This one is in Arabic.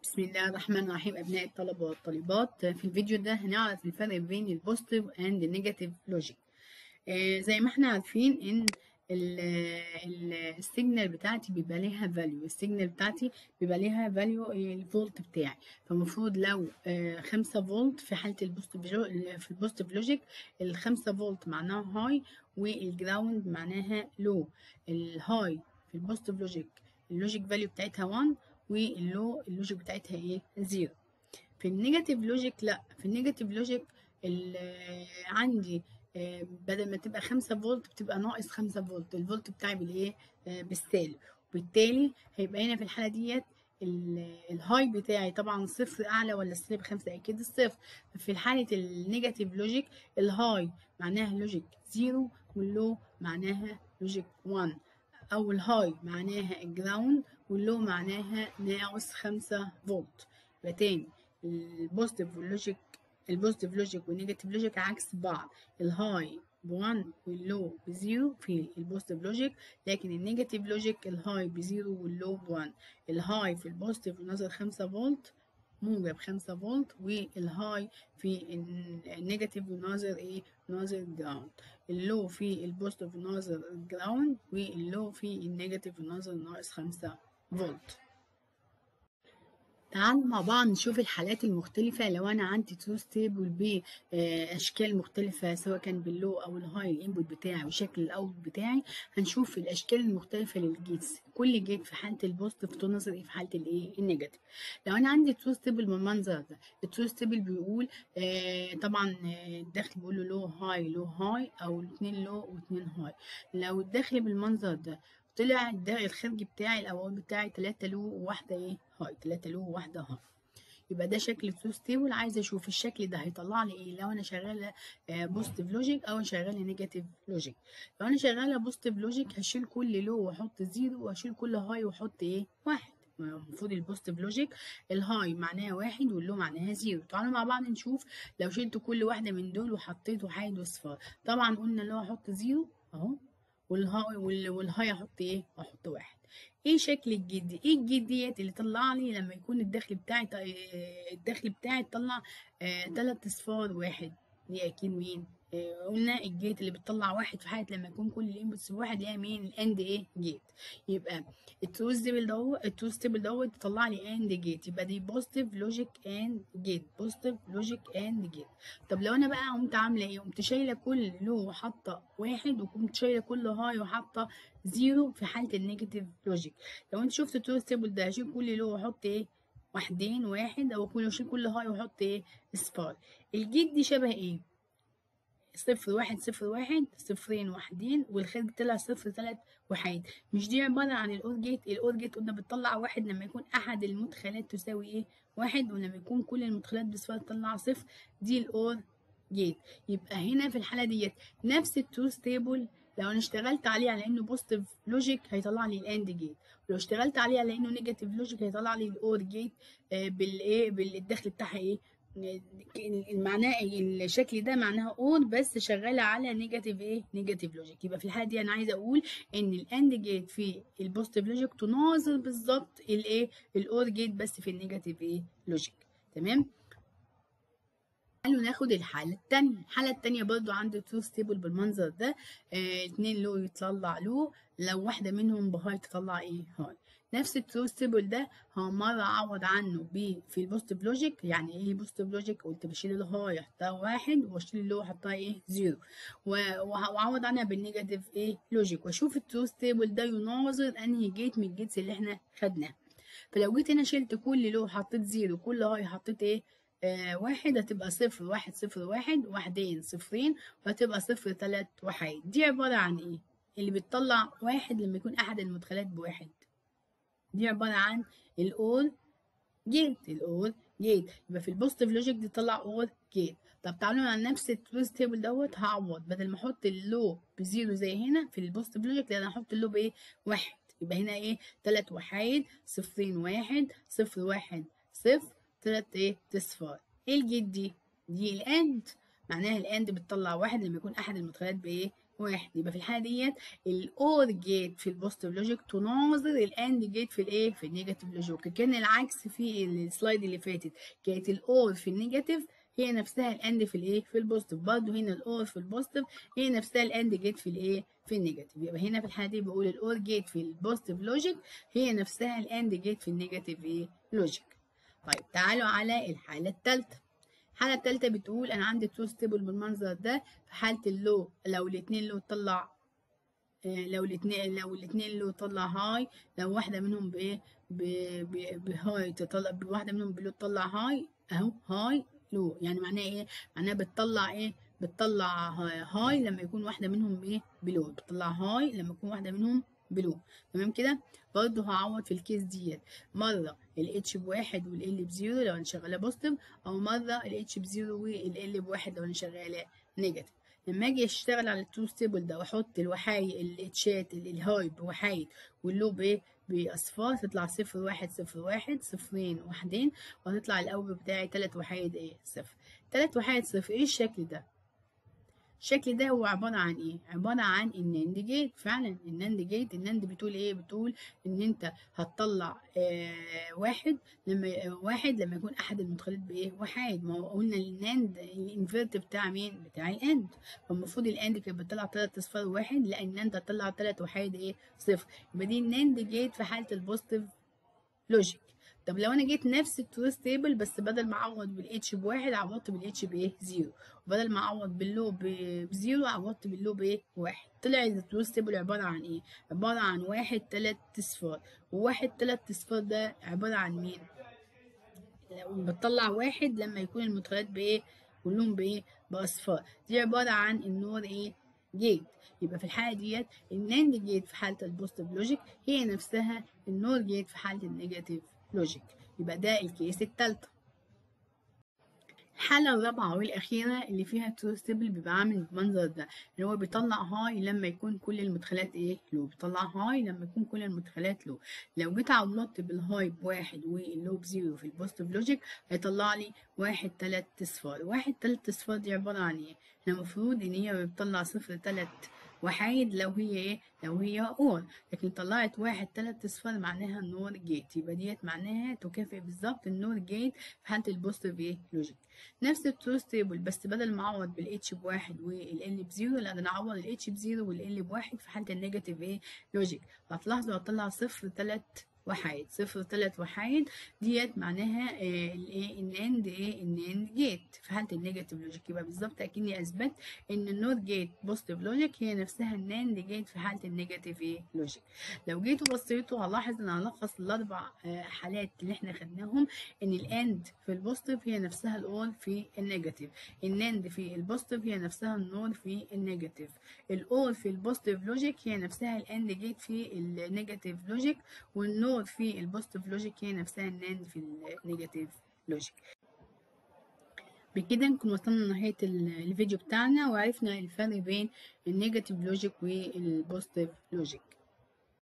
بسم الله الرحمن الرحيم. أبناء الطلبة والطالبات، في الفيديو ده هنعرف الفرق بين البوزيتيف اند نيجاتيف لوجيك. زي ما احنا عارفين ان السيجنال بتاعتي بيبقى ليها فاليو. السيجنال بتاعتي بيبقى ليها فاليو الفولت بتاعي. فالمفروض لو 5 فولت في حالة في البوزيتيف لوجيك، ال5 فولت معناها هاي والجراوند معناها لو. الهاي في البوزيتيف لوجيك اللوجيك فاليو بتاعتها 1، واللو اللوجيك بتاعتها ايه 0. في النيجاتيف لوجيك لا، في النيجاتيف لوجيك عندي بدل ما تبقى 5 فولت بتبقى ناقص 5 فولت، الفولت بتاعي بالايه بالسالب، وبالتالي هيبقى هنا في الحاله ديت الهاي بتاعي طبعا صفر. اعلى ولا السالب 5؟ اكيد الصفر. في حاله النيجاتيف لوجيك الهاي معناها لوجيك 0 واللو معناها لوجيك 1، او الهاي معناها الجراوند واللو معناها ناقص 5 فولت. يبقى تاني البوزيتيف لوجيك والنيجاتيف لوجيك عكس بعض. الهاي ب1 واللو ب0 في البوزيتيف لوجيك، لكن النيجاتيف لوجيك الهاي ب0 واللو ب1. الهاي في البوزيتيف نظر 5 فولت موجب 5 فولت، والهاي في النيجاتيف ناظر ايه ناظر جراوند. اللو في البوزيتيف ناظر جراوند، واللو في النيجاتيف ناظر ناقص 5 فولت. تعالوا مع بعض نشوف الحالات المختلفة. لو أنا عندي تروث تيبل بأشكال مختلفة سواء كان باللو أو الهاي الإنبوت بتاعي وشكل الأوت بتاعي، هنشوف الأشكال المختلفة للجيتس. كل جيت في حالة البوزيتيف تنظر إيه في حالة الإيه النيجاتيف. لو أنا عندي تروث تيبل بالمنظر ده، التروث تيبل بيقول طبعا الداخل بيقول له لو هاي أو الاتنين لو واتنين هاي. لو الداخل بالمنظر ده طلع الخارجي بتاعي الاول بتاعي 3 لو وواحده ايه هاي، 3 لو وواحده هاي، يبقى ده شكل تروث تيبل. عايزه اشوف الشكل ده هيطلع لي ايه لو انا شغاله بوزيتيف لوجيك او شغاله نيجاتيف لوجيك. لو انا شغاله بوزيتيف لوجيك هشيل كل لو واحط 0، وهشيل كل هاي واحط ايه 1. المفروض البوزيتيف لوجيك الهاي معناها 1 واللو معناها 0. تعالوا مع بعض نشوف لو شلت كل واحده من دول وحطيت وحيد وصفار. طبعا قلنا لو هحط 0 اهو، والهاي احط ايه احط 1. ايه شكل الجدي؟ ايه الجديات اللي طلع لي لما يكون الدخل بتاعي طلع 3 اصفار 1؟ دي اكيد مين؟ قلنا الجيت اللي بتطلع 1 في حاله لما يكون كل الانبوتس بواحد، اللي هي مين؟ الاند ايه جيت. يبقى التروث تيبل دوت يطلع لي اند جيت، يبقى دي بوزيتيف لوجيك اند جيت، بوزيتيف لوجيك اند جيت. طب لو انا بقى قمت عامله ايه؟ قمت شايله كل لو وحاطه 1، وقمت شايله كل هاي وحاطه 0 في حاله النيجاتيف لوجيك. لو انت شفت التروث تيبل ده هشيل كل لو واحط ايه 1، او اشيل كل هاي واحط ايه اصفار. الجيت دي شبه ايه؟ 0 1 0 1 0 1، والخارج طلع 0 3 1. مش دي عبارة عن الأور جيت؟ الأور جيت قلنا بتطلع 1 لما يكون أحد المدخلات تساوي إيه 1، ولما يكون كل المدخلات بصفر تطلع 0. دي الأور جيت. يبقى هنا في الحالة ديت نفس التروث تيبل، لو انا اشتغلت عليه على انه بوزيتيف لوجيك هيطلع لي الاند جيت، ولو اشتغلت عليه على انه نيجاتيف لوجيك هيطلع لي الاور جيت بالايه بالدخل بتاعها ايه. معناه الشكل ده معناها اور بس شغاله على نيجاتيف لوجيك. يبقى في الحاله دي انا عايزه اقول ان الاند جيت في البوزيتيف لوجيك تناظر بالظبط الايه الاور جيت بس في النيجاتيف لوجيك. تمام. تعالوا ناخد الحالة التانية برضو عندي تروث تيبل بالمنظر ده. 2 لو يطلع لو، لو واحدة منهم بهاي تطلع ايه هاي. نفس التروث تيبل ده مرة اعوض عنه في البوزيتيف لوجيك. يعني ايه بوزيتيف لوجيك؟ قلت بشيل الهاي احطها 1، واشيل اللو احطها ايه 0، واعوض عنها بالنيجاتيف لوجيك، واشوف التروث تيبل ده يناظر انهي جيت من الجيتس اللي احنا خدناها. فلو جيت هنا شلت كل لو حطيت 0، كل هاي حطيت ايه 1، هتبقى 0 1 0 1 1 0، وهتبقى 0 3 1. دي عبارة عن ايه؟ اللي بتطلع 1 لما يكون احد المدخلات ب1. دي عبارة عن الأور جيت. يبقى في البوزيتيف لوجيك دي تطلع أور جيت. طب تعالوا على نفس التروث تيبل دوت هعوض، بدل ما احط اللو ب0 زي هنا في البوزيتيف لوجيك، لا انا هحط اللو بايه 1. يبقى هنا ايه 3 1 0 1 0 1 0 3 اصفار. ايه الجيت دي؟ دي الاند، معناها الاند بتطلع 1 لما يكون احد المدخلات بايه واحد. يبقى في الحالة ديت الأور جيت في البوزيتيف لوجيك تناظر الأند جيت في الإيه؟ في النيجاتيف لوجيك. كان العكس في السلايد اللي فاتت، كانت الأور في النيجاتيف هي نفسها الأند في الإيه؟ في البوزيتيف. برضه هنا الأور في البوزيتيف هي نفسها الأند جيت في الإيه؟ في النيجاتيف. يبقى هنا في الحالة دي بقول الأور جيت في البوزيتيف لوجيك هي نفسها الأند جيت في النيجاتيف إيه؟ لوجيك. طيب تعالوا على الحالة الثالثة. الحالة التالتة بتقول أنا عندي ترو ستيبل بالمنظر ده. في حالة اللو لو الاتنين لو طلع لو الاتنين لو طلع هاي، لو واحدة منهم بإيه بهاي تطلع، واحدة منهم بلو تطلع هاي أهو هاي لو، يعني معناه إيه؟ معناه بتطلع إيه؟ بتطلع هاي لما يكون واحدة منهم إيه بلو، بتطلع هاي لما يكون واحدة منهم بلو. تمام كده؟ برضه هعوض في الكيس ديت مرة الاتش بواحد والال بزيرو لو أنا شغالة بوزيتيف، أو مرة الاتش بزيرو والال بواحد لو أنا شغالة نيجاتيف. لما اجي اشتغل على الترو ستيبل ده واحط الوحايد الاتشات الهاي بوحايد واللو بايه باصفار، تطلع 0 1 0 1 صفرين واحدين، وهتطلع الاول بتاعي 3 وحايد ايه صفر. 3 وحايد صفر. ايه الشكل ده؟ الشكل ده هو عبارة عن ايه؟ عبارة عن الناند جيت. فعلا الناند جيت، الناند بتقول ايه؟ بتقول ان انت هتطلع واحد لما يكون احد المدخلات بايه؟ وحيد. ما هو قلنا الناند الانفرت بتاع مين؟ بتاع الاند. فالمفروض الاند كانت بتطلع 3 اصفار واحد، لا الناند هتطلع 3 وحيد ايه؟ صفر. يبقى دي الناند جيت في حالة البوزيتيف لوجيك. طب لو انا جيت نفس التروث تيبل بس بدل ما اعوض بالاتش بواحد عوضت بالاتش بايه؟ زيرو، وبدل ما اعوض باللو بزيرو عوضت باللو بايه؟ واحد. طلع التروث تيبل عباره عن ايه؟ عباره عن واحد تلات اصفار، وواحد تلات اصفار ده عباره عن مين؟ لو بتطلع واحد لما يكون المدخلات بايه؟ كلهم بايه؟ باصفار. دي عباره عن النور ايه؟ جيت. يبقى في الحاله ديت الناند جيت في حاله البوزيتيف لوجيك هي نفسها النور جيت في حاله النيجاتيف لوجيك. يبقى ده الكيس التالتة. الحالة الرابعة والأخيرة اللي فيها تروث تيبل بيبقى عامل بالمنظر ده، اللي هو بيطلع هاي لما يكون كل المدخلات ايه؟ لو. بيطلع هاي لما يكون كل المدخلات لو. لو جيت عوضت بالهاي بواحد واللو بزيرو في البوزيتيف لوجيك هيطلع لي واحد تلات اصفار. واحد تلات اصفار دي عبارة عن ايه؟ احنا المفروض ان هي بتطلع صفر تلات وحيد لو هي ايه؟ لو هي اور، لكن طلعت واحد تلات اصفار معناها النور جيت. يبقى ديت معناها تكافئ بالظبط النور جيت في حالة البوزيتيف ايه؟ لوجيك. نفس التروث تيبل بس بدل ما اعوض بالاتش بواحد والال بزيرو، لا ده انا اعوض الاتش بزيرو والال بواحد في حالة النيجاتيف ايه؟ لوجيك. هتلاحظوا هطلع صفر تلات وحايد. صفر تلات وحايد ديت معناها الايه؟ الناند ايه؟ الناند جيت في حالة النيجاتيف لوجيك. يبقى بالظبط اكني اثبت ان النور جيت بوزيتيف لوجيك هي نفسها الناند جيت في حالة النيجاتيف ايه؟ لوجيك. لو جيتوا بصيتوا هلاحظ ان هلخص الاربع حالات اللي احنا خدناهم، ان الاند في البوزيتيف هي نفسها الاول في النيجاتيف، الناند في البوزيتيف هي نفسها النور في النيجاتيف، الاول في البوزيتيف لوجيك هي نفسها الاند جيت في النيجاتيف لوجيك، والنور في البوزيتيف لوجيك هي نفسها الناند في النيجاتيف لوجيك. بكده نكون وصلنا لنهاية الفيديو بتاعنا وعرفنا الفرق بين النيجاتيف لوجيك والبوزيتيف لوجيك.